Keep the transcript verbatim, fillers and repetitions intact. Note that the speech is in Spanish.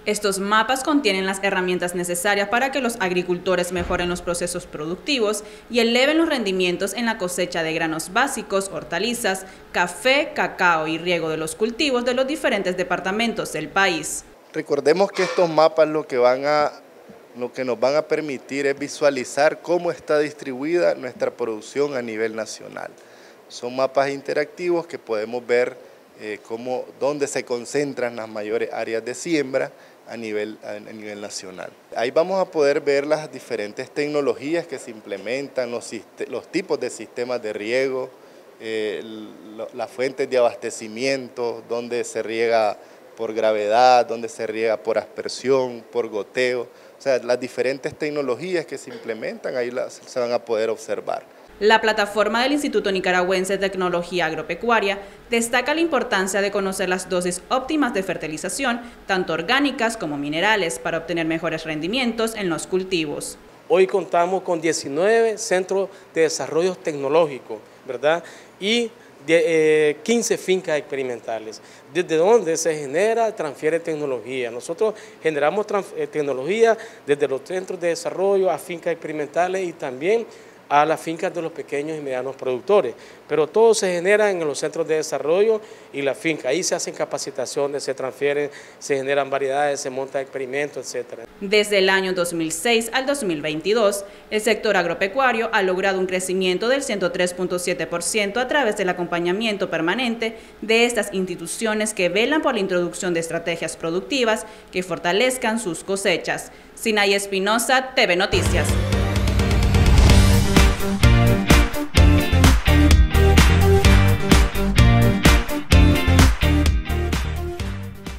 Estos mapas contienen las herramientas necesarias para que los agricultores mejoren los procesos productivos y eleven los rendimientos en la cosecha de granos básicos, hortalizas, café, cacao y riego de los cultivos de los diferentes departamentos del país. Recordemos que estos mapas lo que, van a, lo que nos van a permitir es visualizar cómo está distribuida nuestra producción a nivel nacional. Son mapas interactivos que podemos ver eh, cómo, dónde se concentran las mayores áreas de siembra a nivel, a nivel nacional. Ahí vamos a poder ver las diferentes tecnologías que se implementan, los, los tipos de sistemas de riego, eh, lo, las fuentes de abastecimiento, donde se riega por gravedad, donde se riega por aspersión, por goteo, o sea, las diferentes tecnologías que se implementan ahí las, se van a poder observar. La plataforma del Instituto Nicaragüense de Tecnología Agropecuaria destaca la importancia de conocer las dosis óptimas de fertilización, tanto orgánicas como minerales, para obtener mejores rendimientos en los cultivos. Hoy contamos con diecinueve centros de desarrollo tecnológico, ¿verdad? Y de, eh, quince fincas experimentales, desde donde se genera, transfiere tecnología. Nosotros generamos eh, tecnología desde los centros de desarrollo a fincas experimentales y también a las fincas de los pequeños y medianos productores, pero todo se genera en los centros de desarrollo y la finca. Ahí se hacen capacitaciones, se transfieren, se generan variedades, se montan experimentos, etcétera. Desde el año dos mil seis al dos mil veintidós, el sector agropecuario ha logrado un crecimiento del ciento tres punto siete por ciento a través del acompañamiento permanente de estas instituciones que velan por la introducción de estrategias productivas que fortalezcan sus cosechas. Sinay Espinosa, T V Noticias.